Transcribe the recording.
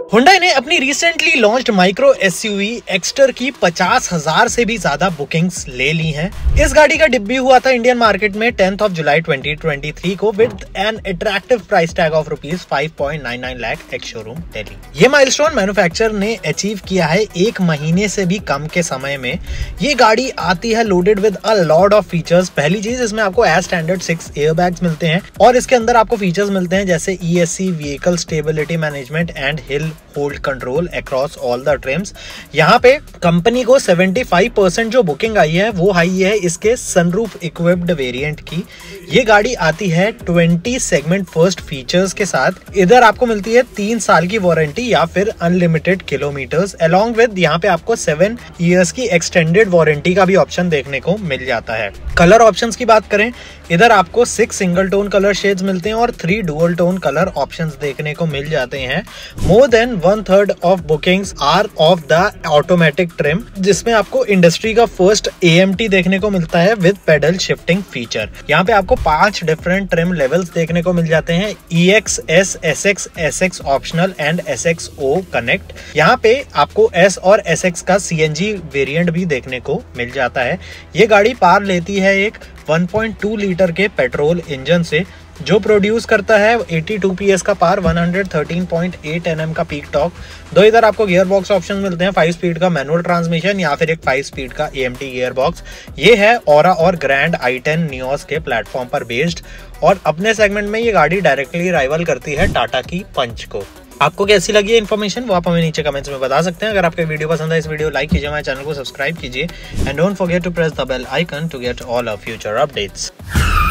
Hyundai ने अपनी recently launched micro SUV Exter की 50,000 से भी ज्यादा बुकिंग्स ले ली हैं। इस गाड़ी का डेब्यू हुआ था इंडियन मार्केट में 10th of July 2023 को with an attractive price tag of ₹5.99 lakh ex showroom Delhi. ये माइलस्टोन मैन्युफैक्चरर ने अचीव किया है 1 महीने से भी कम के समय में। ये गाड़ी आती है loaded with a lot of features. पहली चीज, इसमें आपको एज स्टैंडर्ड 6 एयरबैग्स मिलते हैं और इसके अंदर आपको फीचर्स मिलते हैं जैसे ESC vehicle stability management and hill hold control across all the trims. यहाँ पे कंपनी को 75% जो बुकिंग आई है वो आई है इसके सनरूफ इक्विप्ड वेरिएंट की। ये गाड़ी आती है 20 सेगमेंट फर्स्ट फीचर्स के साथ। इधर आपको मिलती है 3 साल की वारंटी या फिर अनलिमिटेड किलोमीटर्स अलोंग विद यहाँ पे आपको 7 इयर्स की एक्सटेंडेड वारंटी का भी ऑप्शन देखने को मिल जाता है। कलर ऑप्शंस की बात करें, इधर आपको 6 सिंगल टोन कलर शेड्स मिलते हैं और 3 डुअल टोन कलर ऑप्शंस देखने को मिल जाते हैं। More than 1/3 of bookings are of the automatic trim, जिसमें आपको इंडस्ट्री का फर्स्ट AMT देखने को मिलता है विद पेडल शिफ्टिंग फीचर। यहाँ पे आपको 5 डिफरेंट ट्रिम लेवल्स देखने को मिल जाते हैं, EX, S, SX, SX optional and SXO connect. यहाँ पे आपको S और SX का CNG वेरिएंट भी देखने को मिल जाता है। ये गाड़ी पार लेती है एक 1.2 लीटर के पेट्रोल इंजन से जो प्रोड्यूस करता है 82 PS का पावर, 113.8 Nm का पीक टॉर्क। दो इधर आपको गियर बॉक्स ऑप्शन मिलते हैं, 5 स्पीड का मैनुअल ट्रांसमिशन या फिर एक 5 स्पीड का AMT गियर बॉक्स। ये है ओरा और ग्रैंड i10 नियोस के प्लेटफॉर्म पर बेस्ड और अपने सेगमेंट में ये गाड़ी डायरेक्टली राइवल करती है टाटा की पंच को। आपको कैसी लगी है इन्फॉर्मेशन वो आप हमें नीचे कमेंट्स में बता सकते हैं। अगर आपको वीडियो पसंद है इस वीडियो लाइक कीजिए, हमारे चैनल को सब्सक्राइब कीजिए and don't forget to press the bell icon to get all our future updates.